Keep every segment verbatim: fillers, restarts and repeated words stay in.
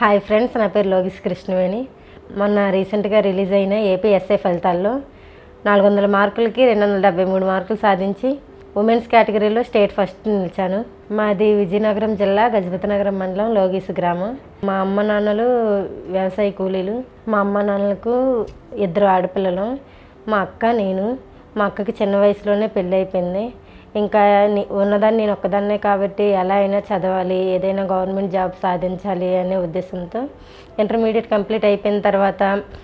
Hi friends, నా పేరు లోగిస్ కృష్ణవేణి. మొన్న రీసెంట్గా రిలీజ్ అయిన ఏపీ ఎస్ఐ ఫలితాల్లో నాలుగు వందల మార్కులకి రెండు వందల డెబ్బై మూడు మార్కులు సాధించి ఉమెన్స్ కేటగిరీలో స్టేట్ ఫస్ట్ నిలిచాను. మాది విజయనగరం జిల్లా గజపతినగరం మండలం లోగిస్ గ్రామం. మా అమ్మ నాన్నలు వ్యవసాయ కూలీలు. మా అమ్మ నాన్నలకు ఇద్దరు ఆడపిల్లలు, మా అక్క నేను. మా అక్కకి చిన్న వయసులోనే పెళ్ళి అయిపోయింది. ఇంకా ఉన్నదాన్ని నేను ఒక్కదాన్నే కాబట్టి ఎలా అయినా చదవాలి, ఏదైనా గవర్నమెంట్ జాబ్ సాధించాలి అనే ఉద్దేశంతో ఇంటర్మీడియట్ కంప్లీట్ అయిపోయిన తర్వాత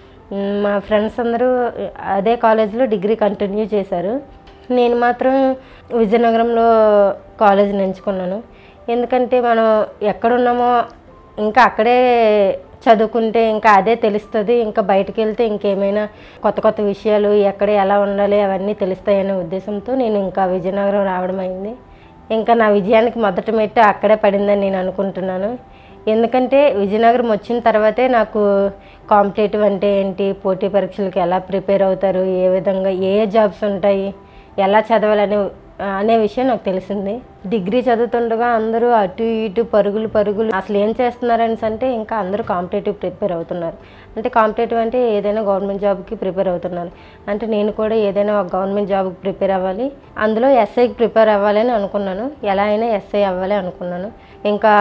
మా ఫ్రెండ్స్ అందరూ అదే కాలేజ్లో డిగ్రీ కంటిన్యూ చేశారు. నేను మాత్రం విజయనగరంలో కాలేజీని ఎంచుకున్నాను. ఎందుకంటే మనం ఎక్కడున్నామో ఇంకా అక్కడే చదువుకుంటే ఇంకా అదే తెలుస్తుంది. ఇంకా బయటకు వెళ్తే ఇంకేమైనా కొత్త కొత్త విషయాలు ఎక్కడ ఎలా ఉండాలి అవన్నీ తెలుస్తాయనే ఉద్దేశంతో నేను ఇంకా విజయనగరం రావడం అయింది. ఇంకా నా విజయానికి మొదటి మెట్టు అక్కడే పడిందని నేను అనుకుంటున్నాను. ఎందుకంటే విజయనగరం వచ్చిన తర్వాతే నాకు కాంపిటేటివ్ అంటే ఏంటి, పోటీ పరీక్షలకు ఎలా ప్రిపేర్ అవుతారు, ఏ విధంగా ఏ జాబ్స్ ఉంటాయి, ఎలా చదవాలని అనే విషయం నాకు తెలిసింది. డిగ్రీ చదువుతుండగా అందరూ అటు ఇటు పరుగులు పరుగులు అసలు ఏం చేస్తున్నారని అంటే ఇంకా అందరూ కాంపిటేటివ్ ప్రిపేర్ అవుతున్నారు. అంటే కాంపిటేటివ్ అంటే ఏదైనా గవర్నమెంట్ జాబ్కి ప్రిపేర్ అవుతున్నారు. అంటే నేను కూడా ఏదైనా ఒక గవర్నమెంట్ జాబ్కి ప్రిపేర్ అవ్వాలి, అందులో ఎస్ఐకి ప్రిపేర్ అవ్వాలి అని అనుకున్నాను. ఎలా అయినా ఎస్ఐ అవ్వాలి అనుకున్నాను. ఇంకా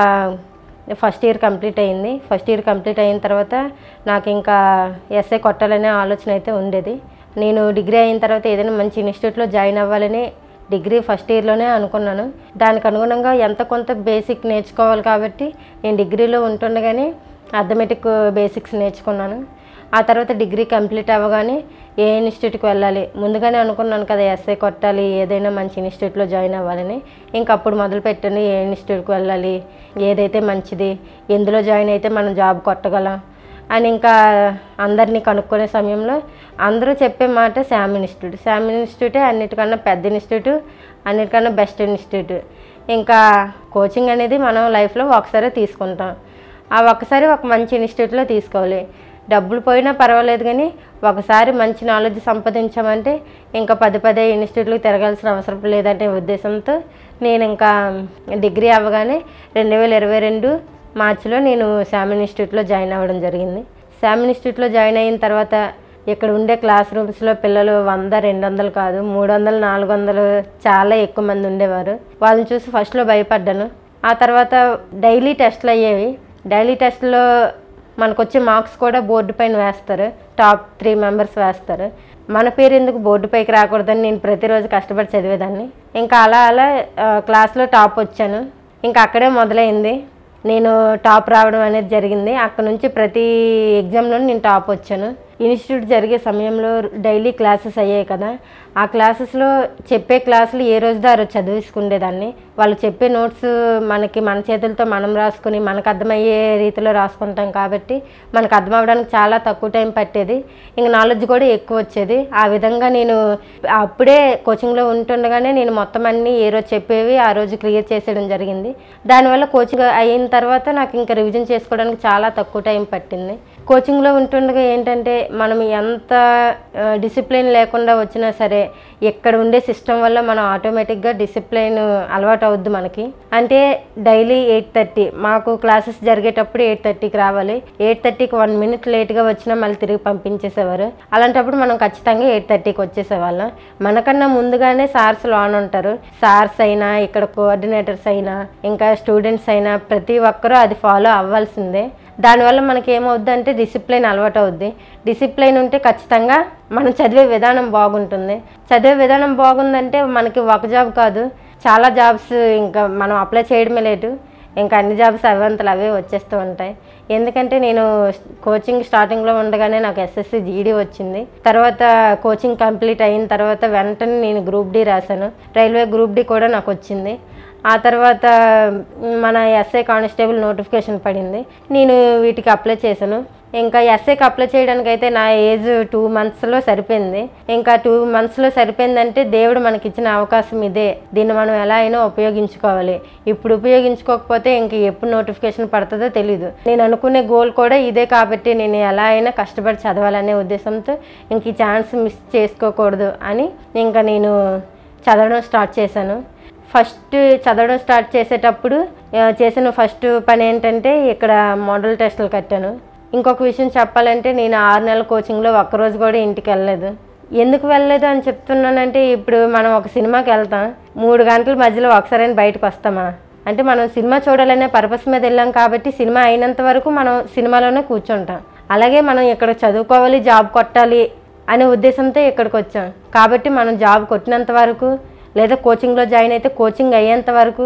ఫస్ట్ ఇయర్ కంప్లీట్ అయింది. ఫస్ట్ ఇయర్ కంప్లీట్ అయిన తర్వాత నాకు ఇంకా ఎస్ఐ కొట్టాలనే ఆలోచన అయితే ఉండేది. నేను డిగ్రీ అయిన తర్వాత ఏదైనా మంచి ఇన్స్టిట్యూట్లో జాయిన్ అవ్వాలని డిగ్రీ ఫస్ట్ ఇయర్లోనే అనుకున్నాను. దానికి అనుగుణంగా ఎంత కొంత బేసిక్ నేర్చుకోవాలి కాబట్టి నేను డిగ్రీలో ఉంటుండగానే అథమెటిక్ బేసిక్స్ నేర్చుకున్నాను. ఆ తర్వాత డిగ్రీ కంప్లీట్ అవ్వగానే ఏ ఇన్స్టిట్యూట్కి వెళ్ళాలి ముందుగానే అనుకున్నాను కదా, ఎస్ఐ కొట్టాలి, ఏదైనా మంచి ఇన్స్టిట్యూట్లో జాయిన్ అవ్వాలని. ఇంక అప్పుడు మొదలు పెట్టండి ఏ ఇన్స్టిట్యూట్కి వెళ్ళాలి, ఏదైతే మంచిది, ఎందులో జాయిన్ అయితే మనం జాబ్ కొట్టగలం అని ఇంకా అందరినీ కనుక్కునే సమయంలో అందరూ చెప్పే మాట శామ్ ఇన్స్టిట్యూట్. శామ్ ఇన్స్టిట్యూటే అన్నిటికన్నా పెద్ద ఇన్స్టిట్యూట్, అన్నిటికన్నా బెస్ట్ ఇన్స్టిట్యూట్. ఇంకా కోచింగ్ అనేది మనం లైఫ్లో ఒకసారి తీసుకుంటాం. ఆ ఒక్కసారి ఒక మంచి ఇన్స్టిట్యూట్లో తీసుకోవాలి. డబ్బులు పోయినా పర్వాలేదు కానీ ఒకసారి మంచి నాలెడ్జ్ సంపాదించామంటే ఇంకా పది పదే ఇన్స్టిట్యూట్లకు తిరగాల్సిన అవసరం లేదనే ఉద్దేశంతో నేను ఇంకా డిగ్రీ అవ్వగానే రెండు వేల ఇరవై రెండు మార్చిలో నేను శామ్ ఇన్స్టిట్యూట్లో జాయిన్ అవ్వడం జరిగింది. శామ్ ఇన్స్టిట్యూట్లో జాయిన్ అయిన తర్వాత ఇక్కడ ఉండే క్లాస్ రూమ్స్లో పిల్లలు వంద రెండు వందలు కాదు మూడు వందలు నాలుగు వందలు చాలా ఎక్కువ మంది ఉండేవారు. వాళ్ళని చూసి ఫస్ట్లో భయపడ్డాను. ఆ తర్వాత డైలీ టెస్ట్లు అయ్యేవి. డైలీ టెస్ట్లో మనకు వచ్చే మార్క్స్ కూడా బోర్డు పైన వేస్తారు. టాప్ త్రీ మెంబర్స్ వేస్తారు. మన పేరు ఎందుకు బోర్డు పైకి రాకూడదని నేను ప్రతిరోజు కష్టపడి చదివేదాన్ని. ఇంకా అలా అలా క్లాస్లో టాప్ వచ్చాను. ఇంకా అక్కడే మొదలైంది నేను టాప్ రావడం అనేది జరిగింది. అక్కడ నుంచి ప్రతి ఎగ్జామ్లో నేను టాప్ వచ్చాను. ఇన్స్టిట్యూట్ జరిగే సమయంలో డైలీ క్లాసెస్ అయ్యాయి కదా, ఆ క్లాసెస్లో చెప్పే క్లాసులు ఏ రోజుదో ఆ రోజు చదివించుకునేదాన్ని. వాళ్ళు చెప్పే నోట్స్ మనకి మన చేతులతో మనం రాసుకుని మనకు అర్థమయ్యే రీతిలో రాసుకుంటాం కాబట్టి మనకు అర్థం అవ్వడానికి చాలా తక్కువ టైం పట్టేది. ఇంక నాలెడ్జ్ కూడా ఎక్కువ వచ్చేది. ఆ విధంగా నేను అప్పుడే కోచింగ్లో ఉంటుండగానే నేను మొత్తం అన్నీ ఏ రోజు చెప్పేవి ఆ రోజు క్లియర్ చేసేయడం జరిగింది. దానివల్ల కోచింగ్ అయిన తర్వాత నాకు ఇంకా రివిజన్ చేసుకోవడానికి చాలా తక్కువ టైం పట్టింది. కోచింగ్లో ఉంటుండగా ఏంటంటే మనం ఎంత డిసిప్లిన్ లేకుండా వచ్చినా సరే ఇక్కడ ఉండే సిస్టమ్ వల్ల మనం ఆటోమేటిక్గా డిసిప్లిన్ అలవాటు అవుద్ది మనకి. అంటే డైలీ ఎయిట్ థర్టీ మాకు క్లాసెస్ జరిగేటప్పుడు ఎయిట్ థర్టీకి రావాలి. ఎయిట్ థర్టీకి వన్ మినిట్ లేట్గా వచ్చినా మళ్ళీ తిరిగి పంపించేసేవారు. అలాంటప్పుడు మనం ఖచ్చితంగా ఎయిట్ థర్టీకి వచ్చేసేవాళ్ళం. మనకన్నా ముందుగానే సార్స్ లోన్ ఉంటారు. సార్స్ అయినా ఇక్కడ కోఆర్డినేటర్స్ అయినా ఇంకా స్టూడెంట్స్ అయినా ప్రతి ఒక్కరూ అది ఫాలో అవ్వాల్సిందే. దానివల్ల మనకి ఏమవుద్ది అంటే డిసిప్లైన్ అలవాటు అవుద్ది. డిసిప్లైన్ ఉంటే ఖచ్చితంగా మనం చదివే విధానం బాగుంటుంది. చదివే విధానం బాగుందంటే మనకి ఒక జాబ్ కాదు చాలా జాబ్స్ ఇంకా మనం అప్లై చేయడమే లేటు. ఇంకా అన్ని జాబ్స్ అవంతలు అవే వచ్చేస్తూ ఉంటాయి. ఎందుకంటే నేను కోచింగ్ స్టార్టింగ్లో ఉండగానే నాకు ఎస్ఎస్సి జీడీ వచ్చింది. తర్వాత కోచింగ్ కంప్లీట్ అయిన తర్వాత వెంటనే నేను గ్రూప్ డి రాశాను. రైల్వే గ్రూప్ డి కూడా నాకు వచ్చింది. ఆ తర్వాత మన ఎస్ఐ కానిస్టేబుల్ నోటిఫికేషన్ పడింది. నేను వీటికి అప్లై చేశాను. ఇంకా ఎస్ఐకి అప్లై చేయడానికి అయితే నా ఏజ్ టూ మంత్స్లో సరిపోయింది. ఇంకా టూ మంత్స్లో సరిపోయిందంటే దేవుడు మనకి ఇచ్చిన అవకాశం ఇదే, దీన్ని మనం ఎలా అయినా ఉపయోగించుకోవాలి. ఇప్పుడు ఉపయోగించుకోకపోతే ఇంక ఎప్పుడు నోటిఫికేషన్ పడుతుందో తెలీదు. నేను అనుకునే గోల్ కూడా ఇదే కాబట్టి నేను ఎలా అయినా కష్టపడి చదవాలనే ఉద్దేశంతో ఇంక ఈ ఛాన్స్ మిస్ చేసుకోకూడదు అని ఇంకా నేను చదవడం స్టార్ట్ చేశాను. ఫస్ట్ చదవడం స్టార్ట్ చేసేటప్పుడు చేసిన ఫస్ట్ పని ఏంటంటే ఇక్కడ మోడల్ టెస్టులు కట్టాను. ఇంకొక విషయం చెప్పాలంటే నేను ఆరు నెలల కోచింగ్లో ఒక్కరోజు కూడా ఇంటికి వెళ్ళలేదు. ఎందుకు వెళ్ళలేదు అని చెప్తున్నానంటే ఇప్పుడు మనం ఒక సినిమాకి వెళ్తాం, మూడు గంటల మధ్యలో ఒకసారి బయటకు వస్తామా అంటే మనం సినిమా చూడాలనే పర్పస్ మీద వెళ్ళాం కాబట్టి సినిమా అయినంత వరకు మనం సినిమాలోనే కూర్చుంటాం. అలాగే మనం ఇక్కడ చదువుకోవాలి, జాబ్ కొట్టాలి అనే ఉద్దేశంతో ఇక్కడికి వచ్చాం కాబట్టి మనం జాబ్ కొట్టినంత వరకు లేదా కోచింగ్లో జాయిన్ అయితే కోచింగ్ అయ్యేంత వరకు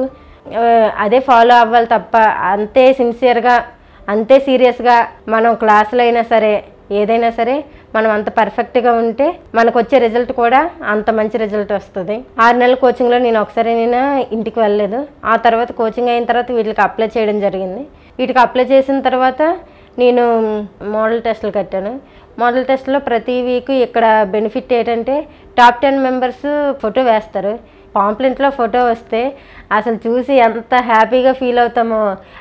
అదే ఫాలో అవ్వాలి తప్ప అంతే సిన్సియర్గా అంతే సీరియస్గా మనం క్లాసులు అయినా సరే ఏదైనా సరే మనం అంత పర్ఫెక్ట్గా ఉంటే మనకు వచ్చే రిజల్ట్ కూడా అంత మంచి రిజల్ట్ వస్తుంది. ఆరు నెలల కోచింగ్లో నేను ఒకసారి నేను ఇంటికి వెళ్ళలేదు. ఆ తర్వాత కోచింగ్ అయిన తర్వాత వీటికి అప్లై చేయడం జరిగింది. వీటికి అప్లై చేసిన తర్వాత నేను మోడల్ టెస్టులు కట్టాను. మోడల్ టెస్ట్లో ప్రతి వీక్ ఇక్కడ బెనిఫిట్ ఏంటంటే టాప్ టెన్ మెంబర్స్ ఫోటో వేస్తారు. పాంప్లెంట్లో ఫోటో వస్తే అసలు చూసి ఎంత హ్యాపీగా ఫీల్ అవుతామో.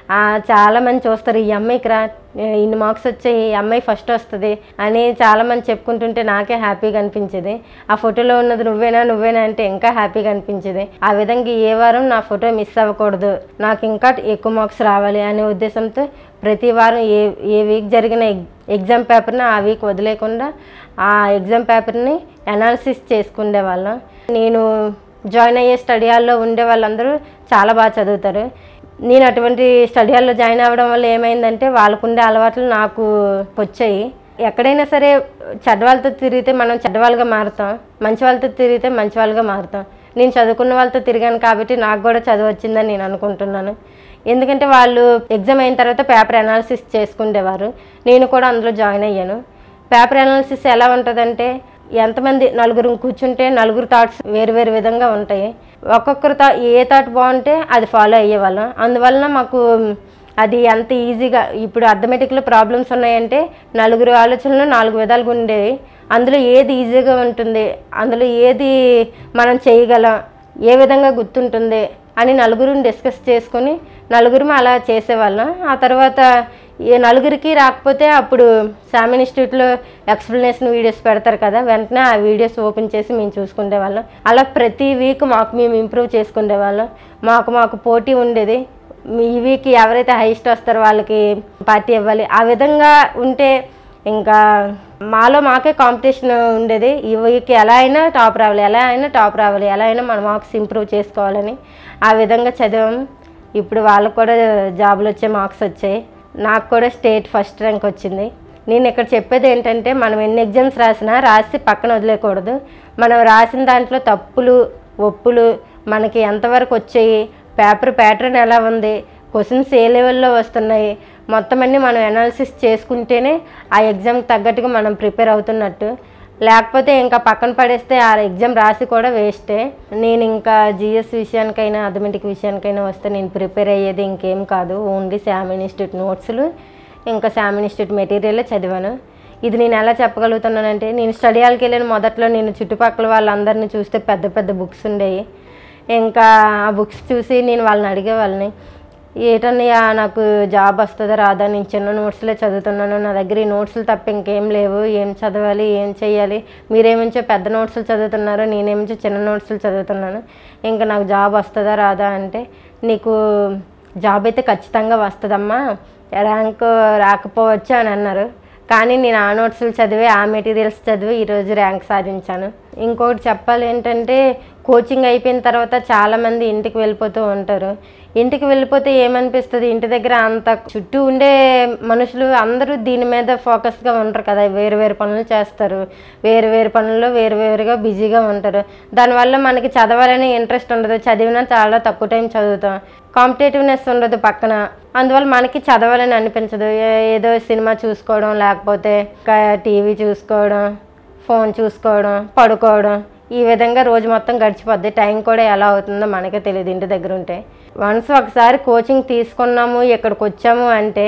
చాలామంది చూస్తారు ఈ అమ్మాయికి రా ఇన్ని మార్క్స్ వచ్చాయి, ఈ అమ్మాయి ఫస్ట్ వస్తుంది అని చాలామంది చెప్పుకుంటుంటే నాకే హ్యాపీగా అనిపించేది. ఆ ఫోటోలో ఉన్నది నువ్వేనా నువ్వేనా అంటే ఇంకా హ్యాపీగా అనిపించేది. ఆ విధంగా ఏ వారం నా ఫోటో మిస్ అవ్వకూడదు, నాకు ఇంకా ఎక్కువ మార్క్స్ రావాలి అనే ఉద్దేశంతో ప్రతి వారం ఏ ఏ వీక్ జరిగిన ఎగ్జామ్ పేపర్ని ఆ వీక్ వదిలేకుండా ఆ ఎగ్జామ్ పేపర్ని అనాలిసిస్ చేసుకునే వాళ్ళం. నేను జాయిన్ అయ్యే స్టడీ హాల్లో ఉండే వాళ్ళందరూ చాలా బాగా చదువుతారు. నేను అటువంటి స్టడీ హాల్లో జాయిన్ అవ్వడం వల్ల ఏమైందంటే వాళ్ళకు ఉండే అలవాట్లు నాకు వచ్చాయి. ఎక్కడైనా సరే చెడ్డ వాళ్ళతో తిరిగితే మనం చెడ్డవాళ్ళుగా మారుతాం, మంచి వాళ్ళతో తిరిగితే మంచి వాళ్ళుగా మారుతాం. నేను చదువుకున్న వాళ్ళతో తిరిగాను కాబట్టి నాకు కూడా చదువు వచ్చిందని నేను అనుకుంటున్నాను. ఎందుకంటే వాళ్ళు ఎగ్జామ్ అయిన తర్వాత పేపర్ అనాలిసిస్ చేసుకునేవారు, నేను కూడా అందులో జాయిన్ అయ్యాను. పేపర్ అనాలిసిస్ ఎలా ఉంటుందంటే ఎంతమంది నలుగురు కూర్చుంటే నలుగురు థాట్స్ వేరు వేరు విధంగా ఉంటాయి. ఒక్కొక్కరు థా ఏ థాట్ బాగుంటే అది ఫాలో అయ్యేవాళ్ళం. అందువలన మాకు అది అంత ఈజీగా ఇప్పుడు అర్థమెటిక్లో ప్రాబ్లమ్స్ ఉన్నాయంటే నలుగురు ఆలోచనలు నాలుగు విధాలుగా ఉండేవి. అందులో ఏది ఈజీగా ఉంటుంది, అందులో ఏది మనం చేయగలం, ఏ విధంగా గుర్తుంటుంది అని నలుగురిని డిస్కస్ చేసుకొని నలుగురు అలా చేసేవాళ్ళం. ఆ తర్వాత ఏ నలుగురికి రాకపోతే అప్పుడు శామ్ ఇన్స్టిట్యూట్లో ఎక్స్ప్లెనేషన్ వీడియోస్ పెడతారు కదా, వెంటనే ఆ వీడియోస్ ఓపెన్ చేసి మేము చూసుకునేవాళ్ళం. అలా ప్రతి వీక్ మాకు మేము ఇంప్రూవ్ చేసుకునేవాళ్ళం. మాకు మాకు పోటీ ఉండేది. ఈ వీక్ ఎవరైతే హైయెస్ట్ వస్తారో వాళ్ళకి పార్టీ ఇవ్వాలి. ఆ విధంగా ఉంటే ఇంకా మాలో మాకే కాంపిటీషన్ ఉండేది. ఈ వీక్ ఎలా అయినా టాప్ రావాలి, ఎలా అయినా టాప్ రావాలి, ఎలా అయినా మన మార్క్స్ ఇంప్రూవ్ చేసుకోవాలని ఆ విధంగా చదివాము. ఇప్పుడు వాళ్ళకు కూడా జాబులు వచ్చే మార్క్స్ వచ్చాయి. నాకు కూడా స్టేట్ ఫస్ట్ ర్యాంక్ వచ్చింది. నేను ఇక్కడ చెప్పేది ఏంటంటే మనం ఎన్ని ఎగ్జామ్స్ రాసినా రాసి పక్కన వదిలేయకూడదు. మనం రాసిన దాంట్లో తప్పులు ఒప్పులు మనకి ఎంతవరకు వచ్చాయి, పేపర్ ప్యాటర్న్ ఎలా ఉంది, క్వశ్చన్స్ ఏ లెవెల్లో వస్తున్నాయి, మొత్తం అన్నీ మనం అనాలిసిస్ చేసుకుంటేనే ఆ ఎగ్జామ్కి తగ్గట్టుగా మనం ప్రిపేర్ అవుతున్నట్టు. లేకపోతే ఇంకా పక్కన పడేస్తే ఆ ఎగ్జామ్ రాసి కూడా వేస్టే. నేను ఇంకా జిఎస్ విషయానికైనా అథమెటిక్ విషయానికైనా వస్తే నేను ప్రిపేర్ అయ్యేది ఇంకేం కాదు, ఓన్లీ శామ్ ఇన్స్టిట్యూట్ నోట్స్లు ఇంకా శామ్ ఇన్స్టిట్యూట్ మెటీరియలే చదివాను. ఇది నేను ఎలా చెప్పగలుగుతున్నానంటే నేను స్టడీ హాల్కి వెళ్ళిన మొదట్లో నేను చుట్టుపక్కల వాళ్ళందరినీ చూస్తే పెద్ద పెద్ద బుక్స్ ఉండేవి. ఇంకా ఆ బుక్స్ చూసి నేను వాళ్ళని అడిగేవాళ్ళని, ఏటన్నయ్య నాకు జాబ్ వస్తుందా రాదా, నేను చిన్న నోట్స్లే చదువుతున్నాను, నా దగ్గర ఈ నోట్స్లు తప్ప ఇంకేం లేవు, ఏం చదవాలి ఏం చేయాలి, మీరేమించో పెద్ద నోట్స్లు చదువుతున్నారు, నేనేమించో చిన్న నోట్స్లు చదువుతున్నాను, ఇంకా నాకు జాబ్ వస్తుందా రాదా అంటే, నీకు జాబ్ అయితే ఖచ్చితంగా వస్తుందమ్మా, ర్యాంక్ రాకపోవచ్చు అని అన్నారు. కానీ నేను ఆ నోట్స్లు చదివి ఆ మెటీరియల్స్ చదివి ఈరోజు ర్యాంక్ సాధించాను. ఇంకొకటి చెప్పాలి ఏంటంటే కోచింగ్ అయిపోయిన తర్వాత చాలామంది ఇంటికి వెళ్ళిపోతూ ఉంటారు. ఇంటికి వెళ్ళిపోతే ఏమనిపిస్తుంది, ఇంటి దగ్గర అంత చుట్టూ ఉండే మనుషులు అందరూ దీని మీద ఫోకస్గా ఉంటారు కదా, వేరు వేరు పనులు చేస్తారు, వేరు వేరు పనుల్లో వేరు వేరుగా బిజీగా ఉంటారు. దానివల్ల మనకి చదవాలనే ఇంట్రెస్ట్ ఉండదు, చదివినా చాలా తక్కువ టైం చదువుతాం, కాంపిటేటివ్నెస్ ఉండదు పక్కన, అందువల్ల మనకి చదవాలని అనిపించదు. ఏదో సినిమా చూసుకోవడం, లేకపోతే టీవీ చూసుకోవడం, ఫోన్ చూసుకోవడం, పడుకోవడం, ఈ విధంగా రోజు మొత్తం గడిచిపోద్ది. టైం కూడా ఎలా అవుతుందో మనకే తెలియదు ఇంటి దగ్గర ఉంటే. వన్స్ ఒకసారి కోచింగ్ తీసుకున్నాము ఇక్కడికి వచ్చాము అంటే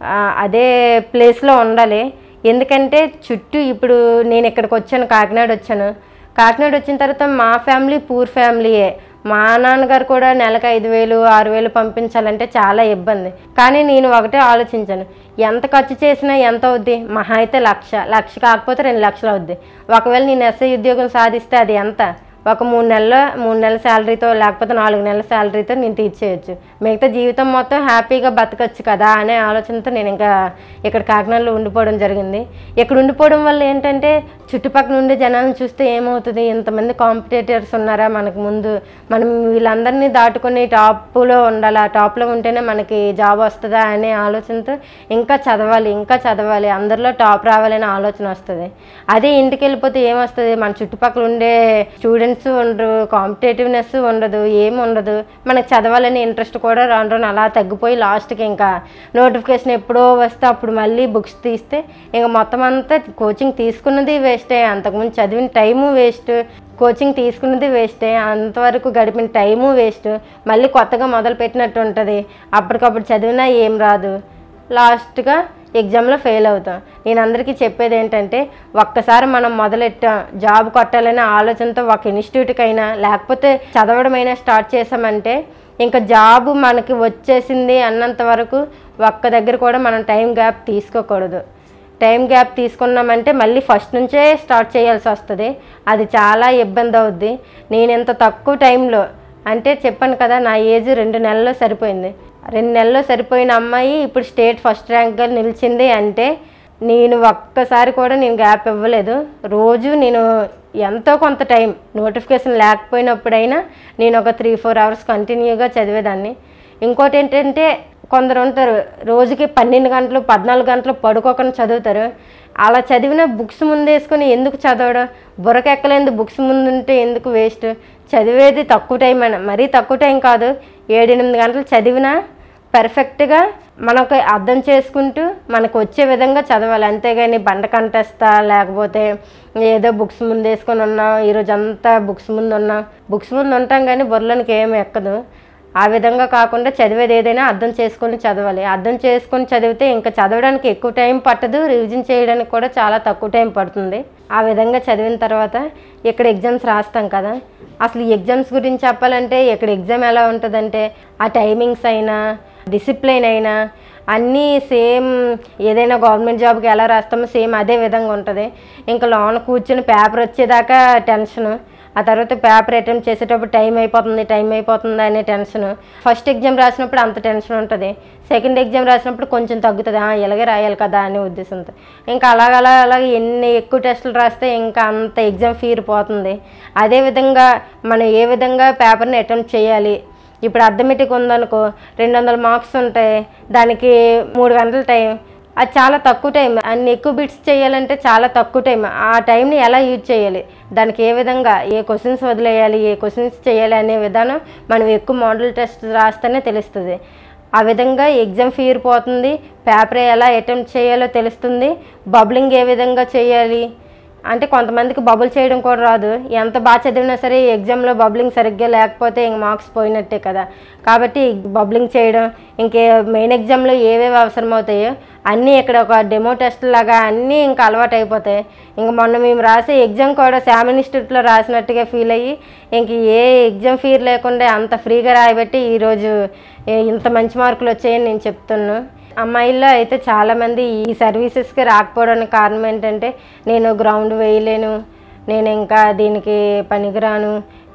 అదే ప్లేస్లో ఉండాలి. ఎందుకంటే చుట్టూ ఇప్పుడు నేను ఇక్కడికి వచ్చాను, కాకినాడ వచ్చాను, కాకినాడ వచ్చిన తర్వాత మా ఫ్యామిలీ పూర్ ఫ్యామిలీయే. మా నాన్నగారు కూడా నెలకు ఐదు వేలు ఆరు వేలు పంపించాలంటే చాలా ఇబ్బంది. కానీ నేను ఒకటే ఆలోచించాను, ఎంత ఖర్చు చేసినా ఎంత అవుద్ది, మహా అయితే లక్ష, లక్ష కాకపోతే రెండు లక్షలు అవుద్ది. ఒకవేళ నేను ఎస్ఐ ఉద్యోగం సాధిస్తే అది ఎంత, ఒక మూడు నెలల మూడు నెలల శాలరీతో లేకపోతే నాలుగు నెలల శాలరీతో నేను తీర్చేయచ్చు. మిగతా జీవితం మొత్తం హ్యాపీగా బతకచ్చు కదా అనే ఆలోచనతో నేను ఇంకా ఇక్కడ కాకినాడలో ఉండిపోవడం జరిగింది. ఇక్కడ ఉండిపోవడం వల్ల ఏంటంటే చుట్టుపక్కల ఉండే జనాలను చూస్తే ఏమవుతుంది, ఇంతమంది కాంపిటేటర్స్ ఉన్నారా మనకు ముందు, మనం వీళ్ళందరినీ దాటుకొని టాప్లో ఉండాలి, ఆ టాప్లో ఉంటేనే మనకి జాబ్ వస్తుందా అనే ఆలోచనతో ఇంకా చదవాలి ఇంకా చదవాలి అందరిలో టాప్ రావాలనే ఆలోచన వస్తుంది. అదే ఇంటికి వెళ్ళిపోతే ఏమొస్తుంది, మన చుట్టుపక్కల ఉండే స్టూడెంట్స్ ఉండరు, కాంపిటేటివ్నెస్ ఉండదు, ఏమి ఉండదు, మనకు చదవాలని ఇంట్రెస్ట్ కూడా రాను రాను అలా తగ్గిపోయి లాస్ట్కి ఇంకా నోటిఫికేషన్ ఎప్పుడో వస్తే అప్పుడు మళ్ళీ బుక్స్ తీస్తే ఇంకా మొత్తం అంతా కోచింగ్ తీసుకున్నది వేస్టే, అంతకుముందు చదివిన టైము వేస్ట్, కోచింగ్ తీసుకున్నది వేస్టే, అంతవరకు గడిపిన టైము వేస్ట్, మళ్ళీ కొత్తగా మొదలు పెట్టినట్టు ఉంటుంది. అప్పటికప్పుడు చదివినా ఏం రాదు, లాస్ట్గా ఎగ్జామ్లో ఫెయిల్ అవుతాం. నేను అందరికీ చెప్పేది ఏంటంటే ఒక్కసారి మనం మొదలెట్టాం జాబ్ కొట్టాలనే ఆలోచనతో ఒక ఇన్స్టిట్యూట్కైనా లేకపోతే చదవడమైనా స్టార్ట్ చేసామంటే ఇంకా జాబ్ మనకి వచ్చేసింది అన్నంత వరకు ఒక్క దగ్గర కూడా మనం టైం గ్యాప్ తీసుకోకూడదు. టైం గ్యాప్ తీసుకున్నామంటే మళ్ళీ ఫస్ట్ నుంచే స్టార్ట్ చేయాల్సి వస్తుంది, అది చాలా ఇబ్బంది అవుద్ది. నేను ఇంత తక్కువ టైంలో అంటే చెప్పాను కదా నా ఏజ్ రెండు నెలల్లో సరిపోయింది, రెండు నెలల్లో సరిపోయిన అమ్మాయి ఇప్పుడు స్టేట్ ఫస్ట్ ర్యాంక్గా నిలిచింది అంటే నేను ఒక్కసారి కూడా నేను గ్యాప్ ఇవ్వలేదు. రోజు నేను ఎంతో కొంత టైం నోటిఫికేషన్ లేకపోయినప్పుడైనా నేను ఒక త్రీ ఫోర్ అవర్స్ కంటిన్యూగా చదివేదాన్ని. ఇంకోటి ఏంటంటే కొందరు ఉంటారు రోజుకి పన్నెండు గంటలు పద్నాలుగు గంటలు పడుకోకుండా చదువుతారు. అలా చదివిన బుక్స్ ముందు వేసుకొని ఎందుకు చదవడం, బుర్రకెక్కలేదు బుక్స్ ముందుంటే ఎందుకు వేస్ట్. చదివేది తక్కువ టైం అయినా మరీ తక్కువ టైం కాదు, ఏడు ఎనిమిది గంటలు చదివినా పర్ఫెక్ట్గా మనకు అర్థం చేసుకుంటూ మనకు వచ్చే విధంగా చదవాలి. అంతేగాని బండ కంటేస్తా లేకపోతే ఏదో బుక్స్ ముందు వేసుకొని ఉన్నాం ఈరోజు అంతా బుక్స్ ముందు ఉన్నాం బుక్స్ ముందు ఉంటాం కానీ బుర్రలోనికి ఏమి ఎక్కదు. ఆ విధంగా కాకుండా చదివేది ఏదైనా అర్థం చేసుకొని చదవాలి. అర్థం చేసుకొని చదివితే ఇంకా చదవడానికి ఎక్కువ టైం పట్టదు, రివిజన్ చేయడానికి కూడా చాలా తక్కువ టైం పడుతుంది. ఆ విధంగా చదివిన తర్వాత ఇక్కడ ఎగ్జామ్స్ రాస్తాం కదా, అసలు ఈ ఎగ్జామ్స్ గురించి చెప్పాలంటే ఇక్కడ ఎగ్జామ్ ఎలా ఉంటుందంటే ఆ టైమింగ్స్ అయినా డిసిప్లిన్ అయినా అన్నీ సేమ్, ఏదైనా గవర్నమెంట్ జాబ్కి ఎలా రాస్తామో సేమ్ అదే విధంగా ఉంటుంది. ఇంకా లోన కూర్చొని పేపర్ వచ్చేదాకా టెన్షను, ఆ తర్వాత పేపర్ అటెంప్ట్ చేసేటప్పుడు టైం అయిపోతుంది టైం అయిపోతుంది అనే టెన్షన్. ఫస్ట్ ఎగ్జామ్ రాసినప్పుడు అంత టెన్షన్ ఉంటుంది, సెకండ్ ఎగ్జామ్ రాసినప్పుడు కొంచెం తగ్గుతుంది, ఇలాగే రాయాలి కదా అనే ఉద్దేశంతో. ఇంకా అలాగలా అలాగే ఎన్ని ఎక్కువ టెస్టులు రాస్తే ఇంకా అంత ఎగ్జామ్ ఫీర్ పోతుంది. అదేవిధంగా మనం ఏ విధంగా పేపర్ని అటెంప్ట్ చేయాలి, ఇప్పుడు అర్థమెటిక్ ఉందనుకో రెండు వందల మార్క్స్ ఉంటాయి, దానికి మూడు గంటల టైం, అది చాలా తక్కువ టైం. అన్ని ఎక్కువ బిట్స్ చేయాలంటే చాలా తక్కువ టైం. ఆ టైంని ఎలా యూజ్ చేయాలి, దానికి ఏ విధంగా ఏ క్వశ్చన్స్ వదిలేయాలి ఏ క్వశ్చన్స్ చేయాలి అనే విధానం మనం ఎక్కువ మోడల్ టెస్ట్ రాస్తేనే తెలుస్తుంది. ఆ విధంగా ఎగ్జామ్ ఫీర్ పోతుంది, పేపర్ ఎలా అటెంప్ట్ చేయాలో తెలుస్తుంది, బబ్లింగ్ ఏ విధంగా చేయాలి అంటే కొంతమందికి బబుల్ చేయడం కూడా రాదు. ఎంత బాగా చదివినా సరే ఎగ్జామ్లో బబ్లింగ్ సరిగ్గా లేకపోతే ఇంక మార్క్స్ పోయినట్టే కదా. కాబట్టి బబ్లింగ్ చేయడం, ఇంకే మెయిన్ ఎగ్జామ్లో ఏవేవి అవసరం అవుతాయో అన్నీ ఇక్కడ ఒక డెమో టెస్ట్ లాగా అన్నీ ఇంకా అలవాటు అయిపోతాయి. ఇంక మొన్న మేము రాసే ఎగ్జామ్ కూడా శామ్ ఇన్స్టిట్యూట్లో రాసినట్టుగా ఫీల్ అయ్యి ఇంక ఏ ఎగ్జామ్ ఫీర్ లేకుండా అంత ఫ్రీగా రాయబట్టి ఈరోజు ఇంత మంచి మార్కులు వచ్చాయని నేను చెప్తున్నాను. అమ్మాయిల్లో అయితే చాలామంది ఈ సర్వీసెస్కి రాకపోవడానికి కారణం ఏంటంటే నేను గ్రౌండ్ వేయలేను, నేను ఇంకా దీనికి పనికిరాను,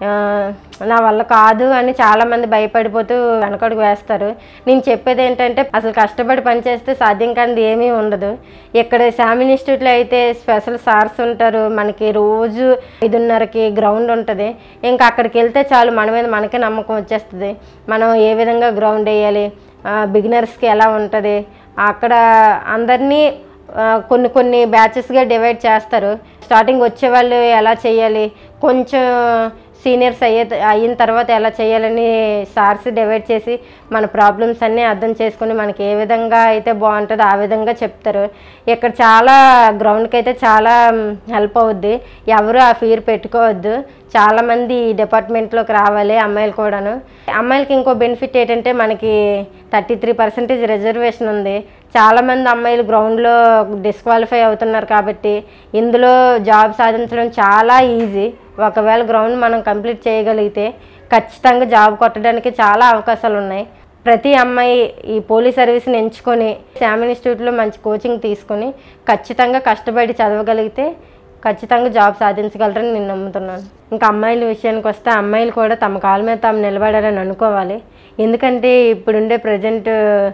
నా వల్ల కాదు అని చాలామంది భయపడిపోతూ వెనకడుగు వేస్తారు. నేను చెప్పేది ఏంటంటే అసలు కష్టపడి పనిచేస్తే సాధ్యం కానిది ఏమీ ఉండదు. ఇక్కడ శామ్ ఇన్స్టిట్యూట్లో అయితే స్పెషల్ సార్స్ ఉంటారు, మనకి రోజు ఐదున్నరకి గ్రౌండ్ ఉంటుంది. ఇంకా అక్కడికి వెళ్తే చాలు మన మీద మనకే నమ్మకం వచ్చేస్తుంది. మనం ఏ విధంగా గ్రౌండ్ వేయాలి, బిగినర్స్కి ఎలా ఉంటుంది, అక్కడ అందరినీ కొన్ని కొన్ని బ్యాచెస్గా డివైడ్ చేస్తారు. స్టార్టింగ్ వచ్చేవాళ్ళు ఎలా చేయాలి, కొంచెం సీనియర్స్ అయ్యే అయిన తర్వాత ఎలా చేయాలని సార్స్ డివైడ్ చేసి మన ప్రాబ్లమ్స్ అన్నీ అర్థం చేసుకుని మనకి ఏ విధంగా అయితే బాగుంటుందో ఆ విధంగా చెప్తారు. ఇక్కడ చాలా గ్రౌండ్కి అయితే చాలా హెల్ప్ అవుద్ది. ఎవరు ఆ ఫీర్ పెట్టుకోవద్దు, చాలామంది ఈ డిపార్ట్మెంట్లోకి రావాలి అమ్మాయిలు కూడాను. అమ్మాయిలకి ఇంకో బెనిఫిట్ ఏంటంటే మనకి థర్టీ త్రీ పర్సెంటేజ్ రిజర్వేషన్ ఉంది. చాలామంది అమ్మాయిలు గ్రౌండ్లో డిస్క్వాలిఫై అవుతున్నారు కాబట్టి ఇందులో జాబ్ సాధించడం చాలా ఈజీ. ఒకవేళ గ్రౌండ్ మనం కంప్లీట్ చేయగలిగితే ఖచ్చితంగా జాబ్ కొట్టడానికి చాలా అవకాశాలు ఉన్నాయి. ప్రతి అమ్మాయి ఈ పోలీస్ సర్వీస్ని ఎంచుకొని శామ్ ఇన్స్టిట్యూట్లో మంచి కోచింగ్ తీసుకొని ఖచ్చితంగా కష్టపడి చదవగలిగితే ఖచ్చితంగా జాబ్ సాధించగలరని నేను నమ్ముతున్నాను. ఇంకా అమ్మాయిల విషయానికి వస్తే అమ్మాయిలు కూడా తమ కాళ్ళ మీద తాము నిలబడాలని అనుకోవాలి. ఎందుకంటే ఇప్పుడుండే ప్రజెంట్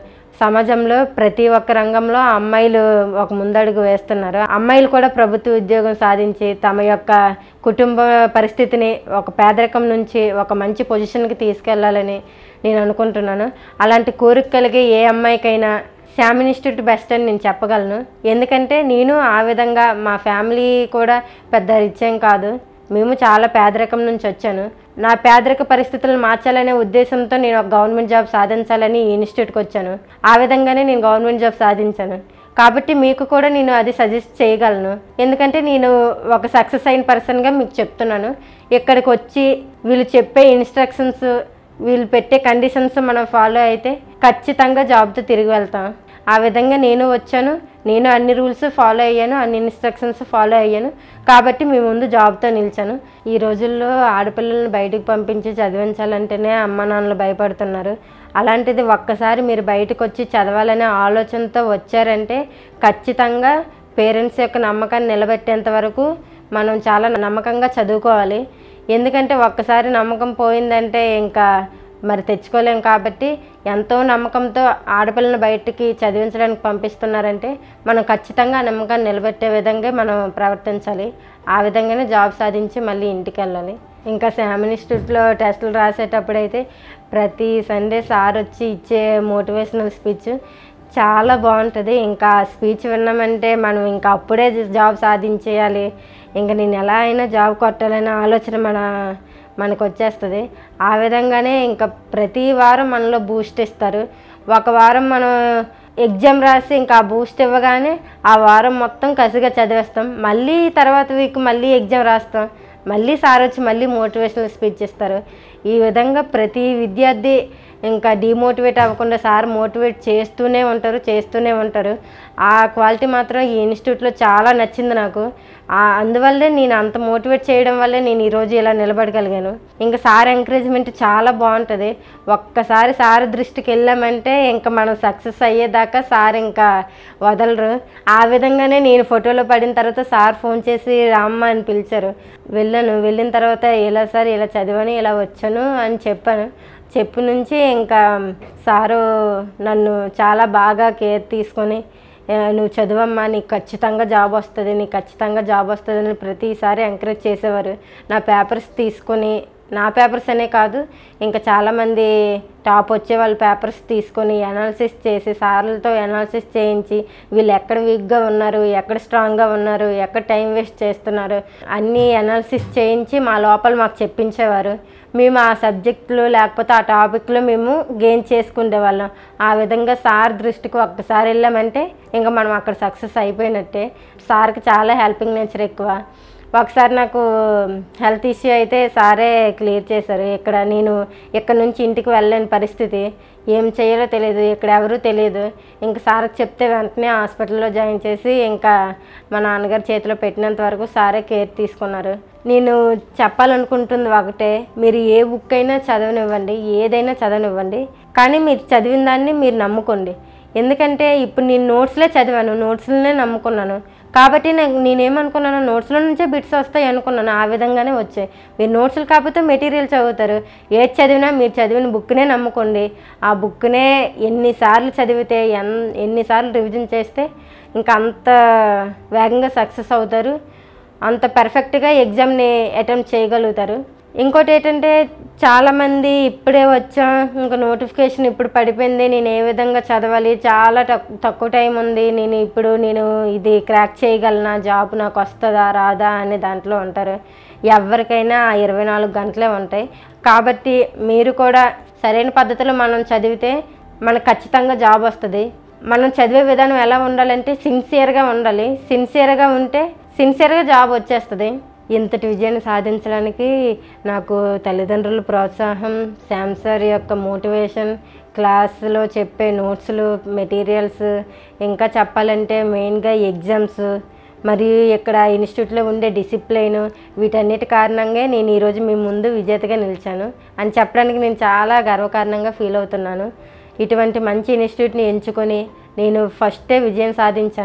సమాజంలో ప్రతి ఒక్క రంగంలో అమ్మాయిలు ఒక ముందడుగు వేస్తున్నారు. అమ్మాయిలు కూడా ప్రభుత్వ ఉద్యోగం సాధించి తమ యొక్క కుటుంబ పరిస్థితిని ఒక పేదరికం నుంచి ఒక మంచి పొజిషన్కి తీసుకెళ్లాలని నేను అనుకుంటున్నాను. అలాంటి కోరిక కలిగే ఏ అమ్మాయికైనా శ్యామ్ ఇన్స్టిట్యూట్ బెస్ట్ అని నేను చెప్పగలను. ఎందుకంటే నేను ఆ విధంగా మా ఫ్యామిలీ కూడా పెద్ద రిచ్ ఏం కాదు, మేము చాలా పేదరికం నుంచి వచ్చాను. నా పేదరిక పరిస్థితులను మార్చాలనే ఉద్దేశంతో నేను ఒక గవర్నమెంట్ జాబ్ సాధించాలని ఈ ఇన్స్టిట్యూట్కి వచ్చాను. ఆ విధంగానే నేను గవర్నమెంట్ జాబ్ సాధించాను. కాబట్టి మీకు కూడా నేను అది సజెస్ట్ చేయగలను. ఎందుకంటే నేను ఒక సక్సెస్ అయిన పర్సన్గా మీకు చెప్తున్నాను. ఇక్కడికి వచ్చి వీళ్ళు చెప్పే ఇన్స్ట్రక్షన్స్, వీళ్ళు పెట్టే కండిషన్స్ మనం ఫాలో అయితే ఖచ్చితంగా జాబ్తో తిరిగి వెళ్తాం. ఆ విధంగా నేను వచ్చాను. నేను అన్ని రూల్స్ ఫాలో అయ్యాను, అన్ని ఇన్స్ట్రక్షన్స్ ఫాలో అయ్యాను. కాబట్టి మీ ముందు జాబ్తో నిలిచాను. ఈ రోజుల్లో ఆడపిల్లలను బయటకు పంపించి చదివించాలంటేనే అమ్మ నాన్నలు భయపడుతున్నారు. అలాంటిది ఒక్కసారి మీరు బయటకు వచ్చి చదవాలనే ఆలోచనతో వచ్చారంటే ఖచ్చితంగా పేరెంట్స్ యొక్క నమ్మకాన్ని నిలబెట్టేంత వరకు మనం చాలా నమ్మకంగా చదువుకోవాలి. ఎందుకంటే ఒక్కసారి నమ్మకం పోయిందంటే ఇంకా మరి తెచ్చుకోలేం. కాబట్టి ఎంతో నమ్మకంతో ఆడపిల్లని బయటికి చదివించడానికి పంపిస్తున్నారంటే మనం ఖచ్చితంగా ఆ నమ్మకాన్ని నిలబెట్టే విధంగా మనం ప్రవర్తించాలి. ఆ విధంగానే జాబ్ సాధించి మళ్ళీ ఇంటికి వెళ్ళాలి. ఇంకా శ్యామ్ ఇన్స్టిట్యూట్లో టెస్టులు రాసేటప్పుడైతే ప్రతి సండే సార్ వచ్చి ఇచ్చే మోటివేషనల్ స్పీచ్ చాలా బాగుంటుంది. ఇంకా స్పీచ్ విన్నామంటే మనం ఇంకా అప్పుడే జాబ్ సాధించేయాలి, ఇంకా నేను ఎలా అయినా జాబ్ కొట్టాలనే ఆలోచన మన మనకు వచ్చేస్తుంది. ఆ విధంగానే ఇంకా ప్రతి వారం మనలో బూస్ట్ ఇస్తారు. ఒక వారం మనం ఎగ్జామ్ రాసి ఇంకా ఆ బూస్ట్ ఇవ్వగానే ఆ వారం మొత్తం కసిగా చదివేస్తాం. మళ్ళీ తర్వాత వీక్ మళ్ళీ ఎగ్జామ్ రాస్తాం, మళ్ళీ సార్ వచ్చి మళ్ళీ మోటివేషనల్ స్పీచ్ ఇస్తారు. ఈ విధంగా ప్రతి విద్యార్థి ఇంకా డిమోటివేట్ అవ్వకుండా సార్ మోటివేట్ చేస్తూనే ఉంటారు చేస్తూనే ఉంటారు ఆ క్వాలిటీ మాత్రం ఈ ఇన్స్టిట్యూట్లో చాలా నచ్చింది నాకు. అందువల్లే నేను అంత మోటివేట్ చేయడం వల్లే నేను ఈరోజు ఇలా నిలబడగలిగాను. ఇంకా సార్ ఎంకరేజ్మెంట్ చాలా బాగుంటుంది. ఒక్కసారి సార్ దృష్టికి వెళ్ళామంటే ఇంకా మనం సక్సెస్ అయ్యేదాకా సార్ ఇంకా వదలరు. ఆ విధంగానే నేను ఫోటోలో పడిన తర్వాత సార్ ఫోన్ చేసి రామ్మ అని పిలిచారు. వెళ్ళాను. వెళ్ళిన తర్వాత ఇలా సార్ ఇలా చదివాను, ఇలా వచ్చాను అని చెప్పాను. చెప్పు నుంచి ఇంకా సారు నన్ను చాలా బాగా కేర్ తీసుకొని నువ్వు చదువమ్మా, నీకు ఖచ్చితంగా జాబ్ వస్తుంది, నీకు ఖచ్చితంగా జాబ్ వస్తుంది అని ప్రతిసారి ఎంకరేజ్ చేసేవారు. నా పేపర్స్ తీసుకొని, నా పేపర్స్ అనే కాదు ఇంకా చాలామంది టాప్ వచ్చే వాళ్ళ పేపర్స్ తీసుకొని అనాలిసిస్ చేసి సార్లతో అనాలిసిస్ చేయించి వీళ్ళు ఎక్కడ వీక్గా ఉన్నారు, ఎక్కడ స్ట్రాంగ్గా ఉన్నారు, ఎక్కడ టైం వేస్ట్ చేస్తున్నారు అన్నీ అనాలిసిస్ చేయించి మా లోపల మాకు చెప్పించేవారు. మేము ఆ సబ్జెక్టులు లేకపోతే ఆ టాపిక్లో మేము గెయిన్ చేసుకునే వాళ్ళం. ఆ విధంగా సార్ దృష్టికి ఒక్కసారి వెళ్ళామంటే ఇంకా మనం అక్కడ సక్సెస్ అయిపోయినట్టే. సార్కి చాలా హెల్పింగ్ నేచర్ ఎక్కువ. ఒకసారి నాకు హెల్త్ ఇష్యూ అయితే సారే క్లియర్ చేశారు. ఇక్కడ నేను ఇక్కడ నుంచి ఇంటికి వెళ్ళలేని పరిస్థితి, ఏం చేయాలో తెలియదు, ఇక్కడ ఎవరూ తెలియదు. ఇంకా సార్కి చెప్తే వెంటనే హాస్పిటల్లో జాయిన్ చేసి ఇంకా మా నాన్నగారి చేతిలో పెట్టినంత వరకు సారే కేర్ తీసుకున్నారు. నేను చెప్పాలనుకుంటుంది ఒకటే, మీరు ఏ బుక్ అయినా చదవనివ్వండి, ఏదైనా చదవనివ్వండి, కానీ మీరు చదివిన దాన్ని మీరు నమ్ముకోండి. ఎందుకంటే ఇప్పుడు నేను నోట్స్లే చదివాను, నోట్స్లనే నమ్ముకున్నాను. కాబట్టి నాకు నేనేమనుకున్నాను, నోట్స్లో నుంచే బిట్స్ వస్తాయి అనుకున్నాను. ఆ విధంగానే వచ్చాయి. మీరు నోట్స్లు కాకపోతే మెటీరియల్ చదువుతారు. ఏది చదివినా మీరు చదివిన బుక్నే నమ్ముకోండి. ఆ బుక్నే ఎన్నిసార్లు చదివితే ఎన్ ఎన్నిసార్లు రివిజన్ చేస్తే ఇంకా అంత వేగంగా సక్సెస్ అవుతారు, అంత పర్ఫెక్ట్గా ఎగ్జామ్ని అటెంప్ట్ చేయగలుగుతారు. ఇంకోటి ఏంటంటే చాలామంది ఇప్పుడే వచ్చా, ఇంకా నోటిఫికేషన్ ఇప్పుడు పడిపోయింది, నేను ఏ విధంగా చదవాలి, చాలా తక్కువ టైం ఉంది, నేను ఇప్పుడు నేను ఇది క్రాక్ చేయగలనా, జాబ్ నాకు వస్తుందా రాదా అనే దాంట్లో ఉంటారు. ఎవరికైనా ఇరవై నాలుగు గంటలే ఉంటాయి. కాబట్టి మీరు కూడా సరైన పద్ధతిలో మనం చదివితే మనకు ఖచ్చితంగా జాబ్ వస్తుంది. మనం చదివే విధానం ఎలా ఉండాలంటే సిన్సియర్గా ఉండాలి. సిన్సియర్గా ఉంటే సిన్సియర్గా జాబ్ వచ్చేస్తుంది. ఇంతటి విజయాన్ని సాధించడానికి నాకు తల్లిదండ్రుల ప్రోత్సాహం, శ్యామ్ సార్ యొక్క మోటివేషన్, క్లాసులో చెప్పే నోట్స్లు, మెటీరియల్స్, ఇంకా చెప్పాలంటే మెయిన్గా ఎగ్జామ్స్, మరియు ఇక్కడ ఇన్స్టిట్యూట్లో ఉండే డిసిప్లైన్, వీటన్నిటి కారణంగా నేను ఈరోజు మీ ముందు విజేతగా నిలిచాను అని చెప్పడానికి నేను చాలా గర్వకారణంగా ఫీల్ అవుతున్నాను. ఇటువంటి మంచి ఇన్స్టిట్యూట్ని ఎంచుకొని నేను ఫస్టే విజయం సాధించాను.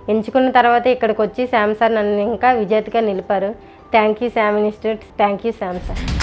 ఎంచుకున్న తర్వాత ఇక్కడికి వచ్చి శ్యామ్ సార్ నన్ను ఇంకా విజేతగా నిలిపారు. Thank you Shyam institute. Thank you Shyam sir.